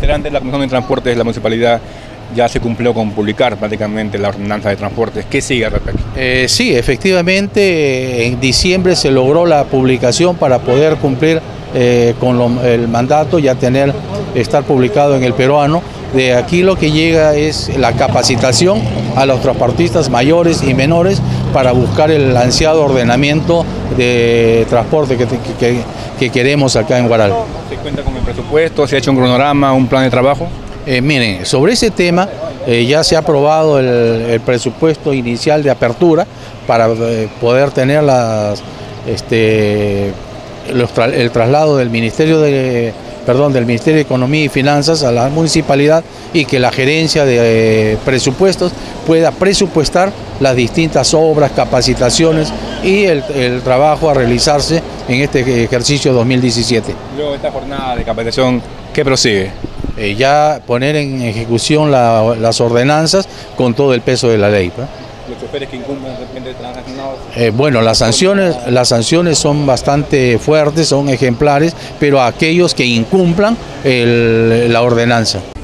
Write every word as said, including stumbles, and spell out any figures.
Integrante de la Comisión de Transportes de la Municipalidad, ya se cumplió con publicar prácticamente la ordenanza de transportes. ¿Qué sigue al respecto? Eh, sí, efectivamente en diciembre se logró la publicación para poder cumplir eh, con lo, el mandato, ya tener, estar publicado en el peruano. De aquí lo que llega es la capacitación a los transportistas mayores y menores para buscar el ansiado ordenamiento de transporte que, que, que queremos acá en Huaral. ¿Se cuenta con el presupuesto? ¿Se ha hecho un cronograma, un plan de trabajo? Eh, miren, sobre ese tema eh, ya se ha aprobado el, el presupuesto inicial de apertura para eh, poder tener las, este, los tra el traslado del Ministerio de, perdón, del Ministerio de Economía y Finanzas a la municipalidad y que la gerencia de eh, presupuestos pueda presupuestar las distintas obras, capacitaciones y el, el trabajo a realizarse en este ejercicio dos mil diecisiete. Luego de esta jornada de capacitación, ¿qué prosigue? Eh, ya poner en ejecución la, las ordenanzas con todo el peso de la ley, ¿no? Los choferes que incumplen de repente estarán sancionados. Eh, bueno, las sanciones, las sanciones son bastante fuertes, son ejemplares, pero aquellos que incumplan el, la ordenanza.